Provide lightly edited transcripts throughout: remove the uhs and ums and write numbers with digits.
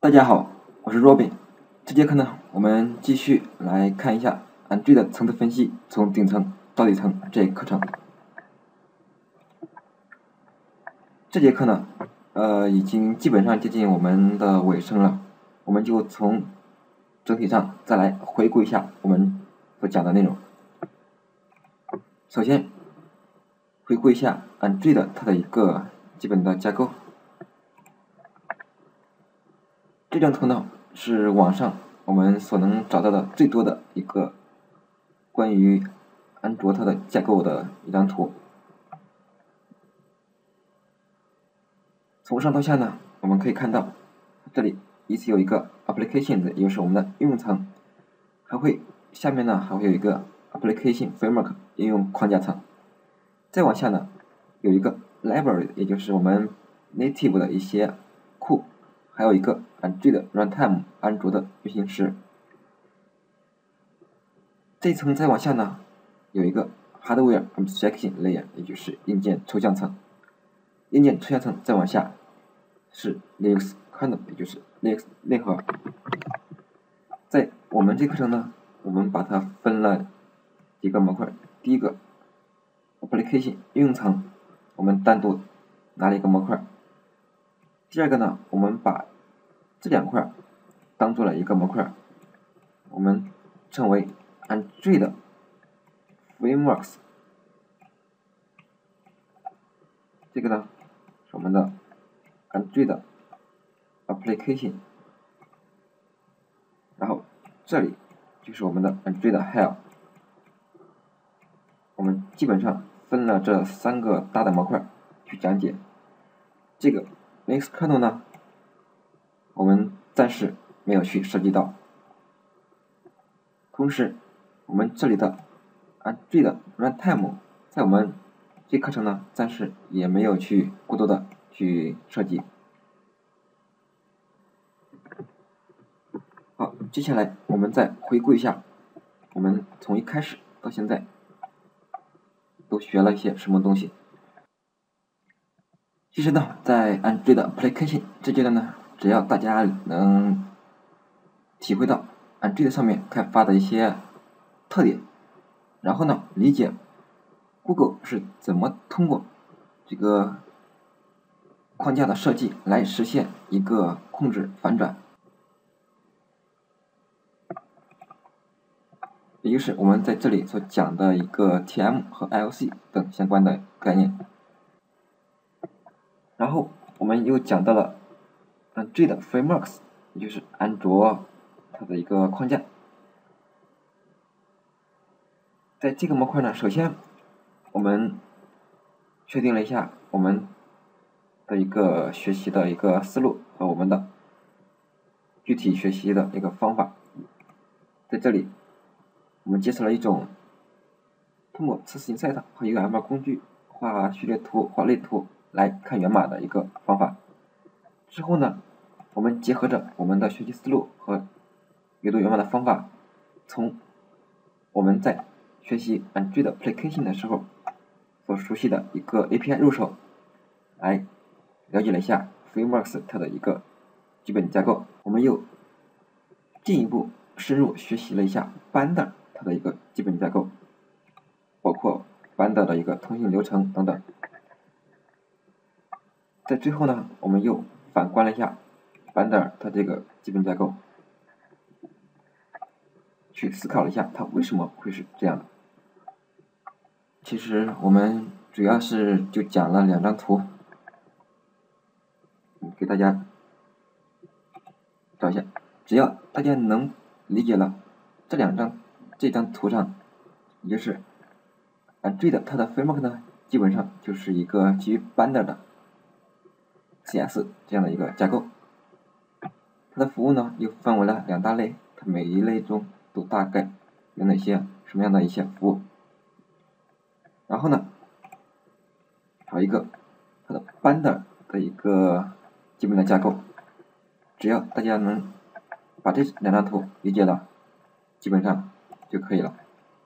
大家好，我是 Robin。这节课呢，我们继续来看一下 Android 的层次分析，从顶层到底层这一课程。这节课呢，已经基本上接近我们的尾声了，我们就从整体上再来回顾一下我们所讲的内容。首先，回顾一下 Android 它的一个基本的架构。这张图呢是网上我们所能找到的最多的一个关于安卓它的架构的一张图。从上到下呢，我们可以看到这里依次有一个 applications， 也就是我们的应用层，下面呢还会有一个 application framework 应用框架层。再往下呢有一个 library， 也就是我们 native 的一些库。还有一个 Android Runtime 安卓的运行时。这一层再往下呢，有一个 Hardware Abstraction Layer， 也就是硬件抽象层。硬件抽象层再往下是 Linux Kernel， 也就是 Linux 内核。在我们这课程呢，我们把它分了几个模块。第一个 Application 应用层，我们单独拿了一个模块。第二个呢，我们把这两块当做了一个模块，我们称为 Android Frameworks。这个呢是我们的 Android Application， 然后这里就是我们的 Android Hell。我们基本上分了这三个大的模块去讲解。这个 Linux Kernel 呢，我们暂时没有去涉及到。同时，我们这里的 Android Runtime 在我们这课程呢，暂时也没有去过多的去涉及。好，接下来我们再回顾一下，我们从一开始到现在都学了一些什么东西。其实呢，在 Android Application 这阶段呢，只要大家能体会到 Android 上面开发的一些特点，然后呢，理解 Google 是怎么通过这个框架的设计来实现一个控制反转，也就是我们在这里所讲的一个 TM 和 IOC 等相关的概念。然后我们又讲到了 Android Frameworks， 也就是安卓它的一个框架。在这个模块呢，首先我们确定了一下我们的一个学习的一个思路和我们的具体学习的一个方法。在这里我们介绍了一种通过磁性 set 和 UML 工具画序列图、画类图来看源码的一个方法。之后呢，我们结合着我们的学习思路和阅读源码的方法，从我们在学习 Android Application 的时候所熟悉的一个 API 入手，来了解了一下 Frameworks 它的一个基本架构。我们又进一步深入学习了一下 Binder 它的一个基本架构，包括 Binder 的一个通信流程等等。在最后呢，我们又反观了一下 Binder 它这个基本架构，去思考了一下它为什么会是这样的。其实我们主要是就讲了两张图，给大家找一下。只要大家能理解了这张图上，也就是 Android 它的 framework 呢，基本上就是一个基于 Binder 的 CS 这样的一个架构。它的服务呢又分为了两大类，它每一类中都大概有哪些什么样的一些服务。然后呢，还有一个它的 Binder 的一个基本的架构。只要大家能把这两张图理解了，基本上就可以了。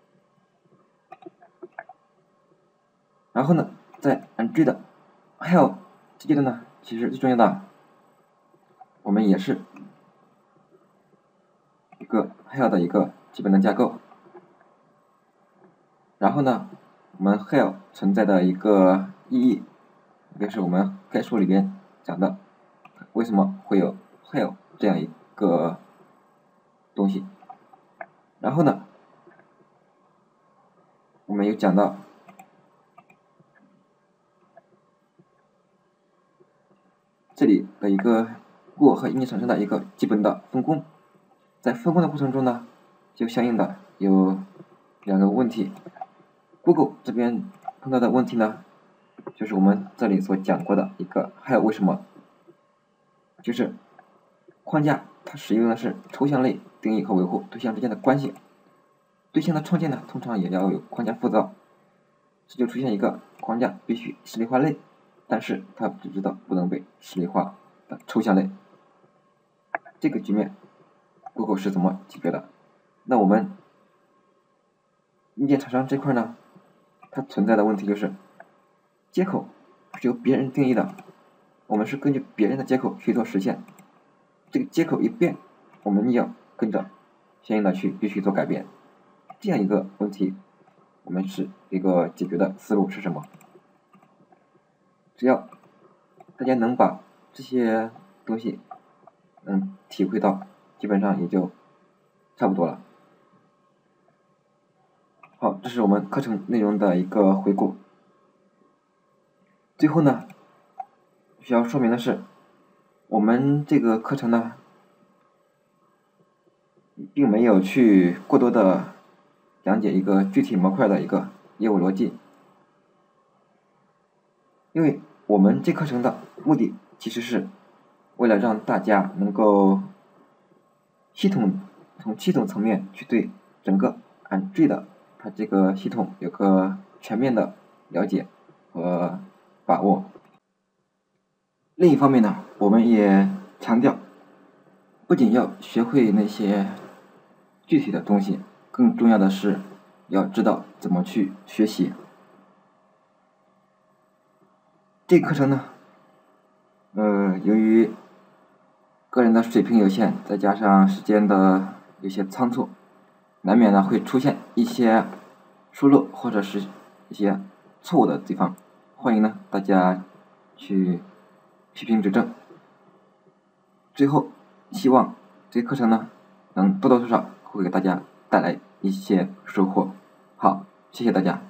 然后呢，在 Android Hell 这阶段呢，其实最重要的，我们也是一个 Hail 的一个基本的架构。然后呢，我们 Hail 存在的一个意义，也是我们概述里边讲的，为什么会有 Hail 这样一个东西。然后呢，我们有讲到这里的一个 Go 和 init 产生的一个基本的分工，在分工的过程中呢，就相应的有两个问题。Google 这边碰到的问题呢，就是我们这里所讲过的一个，还有为什么，就是框架它使用的是抽象类定义和维护对象之间的关系，对象的创建呢，通常也要有框架复造，这就出现一个框架必须实例化类，但是它只知道不能被实例化的抽象类。这个局面 Google 是怎么解决的？那我们硬件厂商这块呢，它存在的问题就是接口是由别人定义的，我们是根据别人的接口去做实现，这个接口一变，我们也要跟着相应的去必须做改变。这样一个问题，我们是一个解决的思路是什么？只要大家能把这些东西体会到，基本上也就差不多了。好，这是我们课程内容的一个回顾。最后呢，需要说明的是，我们这个课程呢，并没有去过多的讲解一个具体模块的一个业务逻辑，因为我们这课程的目的其实是为了让大家能够从系统层面去对整个 Android 它这个系统有个全面的了解和把握。另一方面呢，我们也强调，不仅要学会那些具体的东西，更重要的是要知道怎么去学习。这个课程呢，由于个人的水平有限，再加上时间的有些仓促，难免呢会出现一些疏漏或者是一些错误的地方，欢迎呢大家去批评指正。最后，希望这个课程呢能多多少少会给大家带来一些收获。好，谢谢大家。